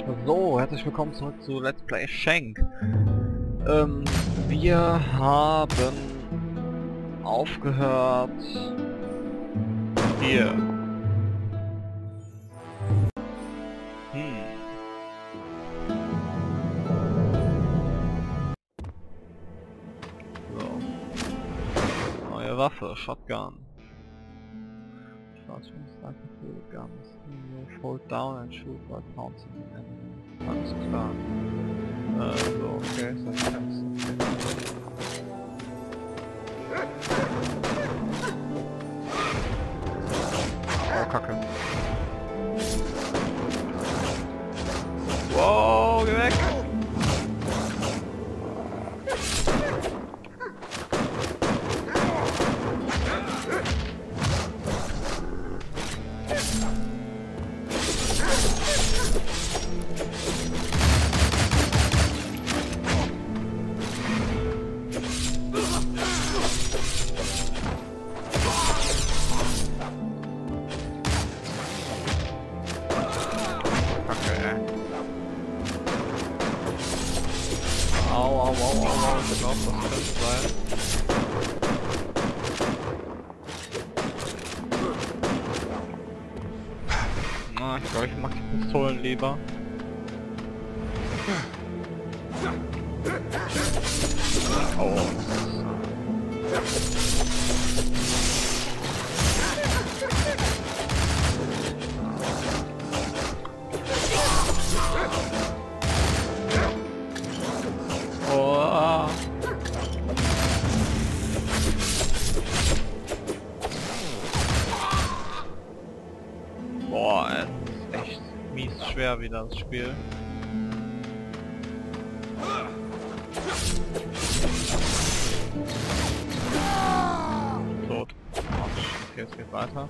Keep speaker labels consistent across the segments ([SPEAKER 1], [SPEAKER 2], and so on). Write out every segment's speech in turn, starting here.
[SPEAKER 1] So, herzlich willkommen zurück zu Let's Play Shank. Wir haben aufgehört hier. So. Neue Waffe, Shotgun. Guns. Hold down and shoot while pouncing an enemy. Alles klar. So, okay, so kannst oh, Kacke. Wow, geh weg! Au, ich glaube, das könnte sein. Na, ich glaube, ich mag die Pistolen lieber. Oh. Boah, es ist echt mies schwer wieder das Spiel. Tot. Okay, es geht weiter.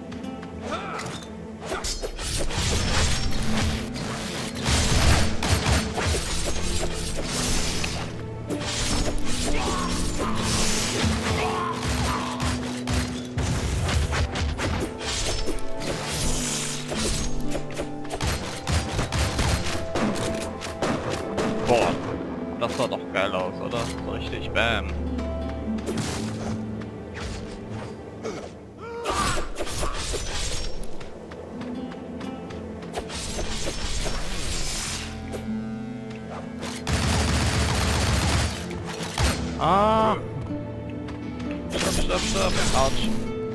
[SPEAKER 1] Boah, das sah doch geil aus, oder? So richtig bam. Ah! Stopp! Autsch!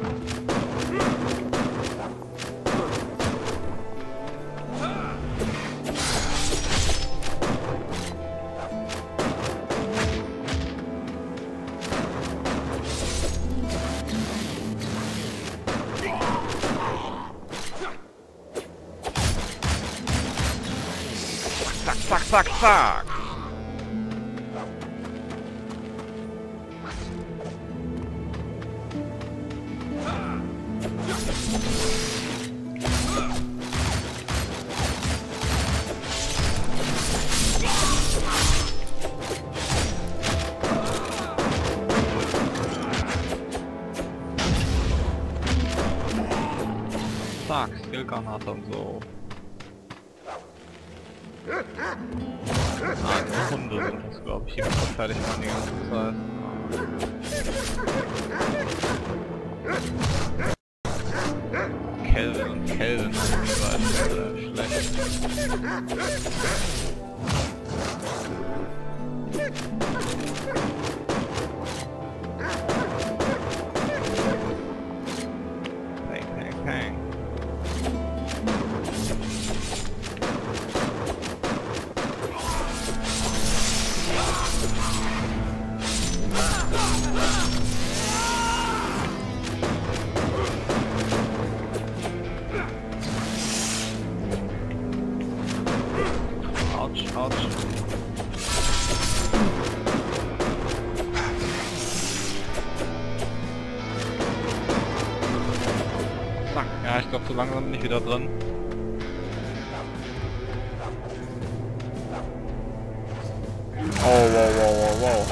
[SPEAKER 1] Zack! Zack, Skillgranate und so. Ah, Hunde sind das, glaube ich, hier fertig waren die ganze Zeit. Kelvin ist schlecht. Peng. Autsch. Zack. Ja, ich glaube, so langsam bin ich wieder drin. Oh, wow.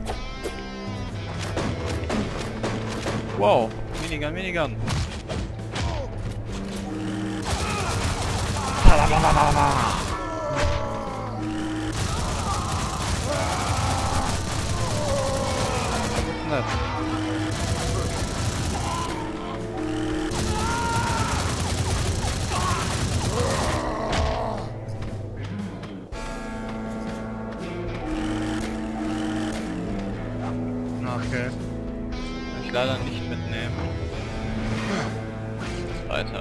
[SPEAKER 1] Wow, Minigun. Nett. Okay. Kann ich leider nicht mitnehmen. Weiter.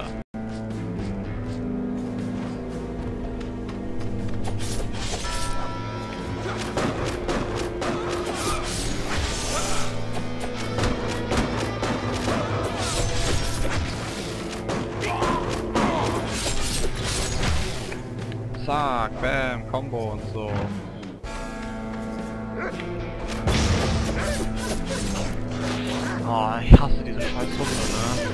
[SPEAKER 1] Zack, bam, Combo und so. Oh, ich hasse diese scheiß Hunde, ne?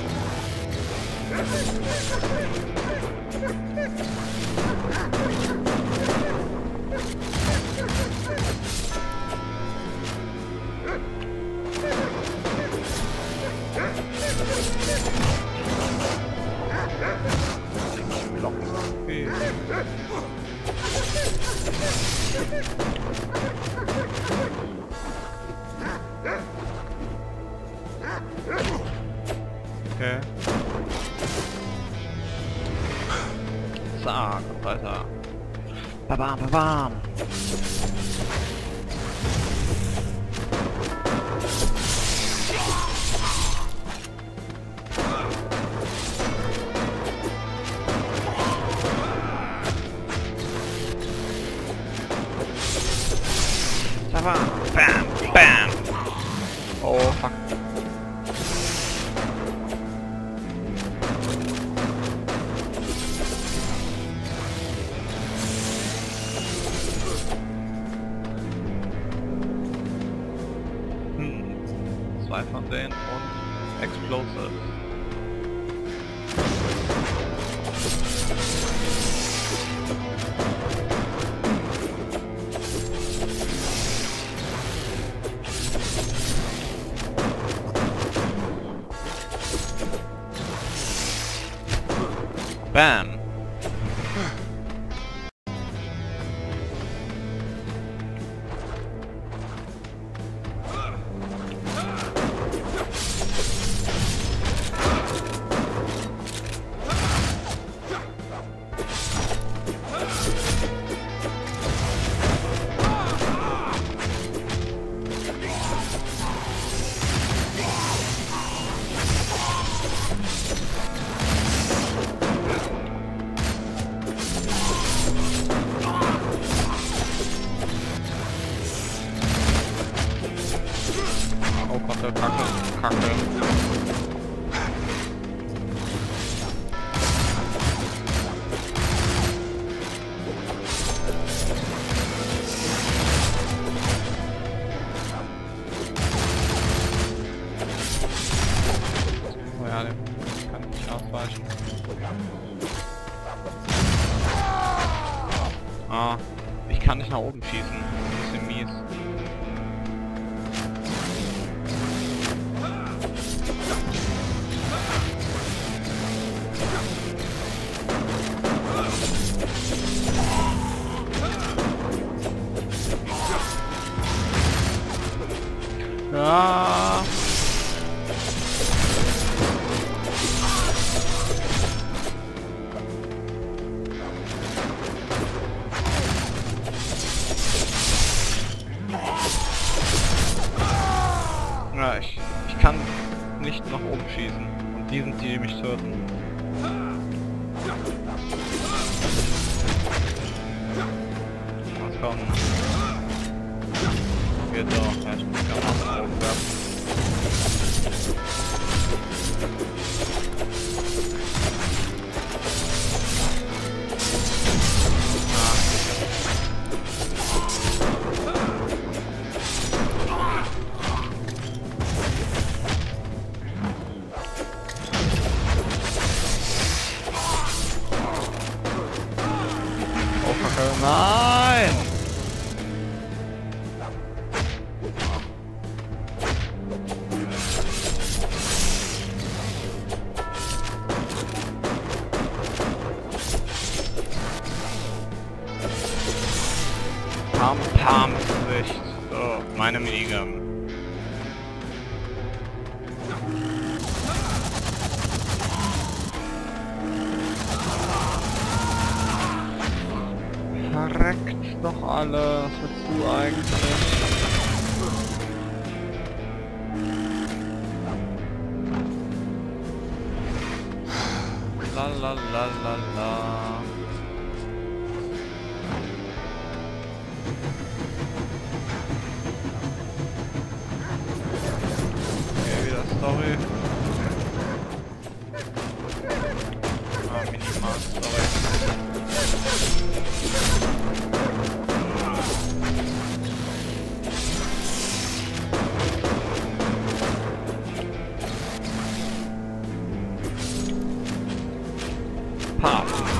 [SPEAKER 1] Okay. Okay. Zack, und weiter. Babam, babam. Babam, bam, bam. Oh, fuck. Zwei von denen und Explosives. Bam! Oh Gott, Kacke. Oh ja, den kann ich nicht ausweichen. Ah, ich kann nicht nach oben schießen. Das ist ein bisschen mies. Ja. Ja, ich kann nicht nach oben schießen. Und die sind die, die mich töten. Was kommt? Geht doch. Ja, ich muss gar nicht nach oben werfen. Nein!
[SPEAKER 2] kleine Minigun.
[SPEAKER 1] Verreckt doch alle, was willst du eigentlich? La la la la la. Okay, wieder Story. Ah, minimal Story. Paf.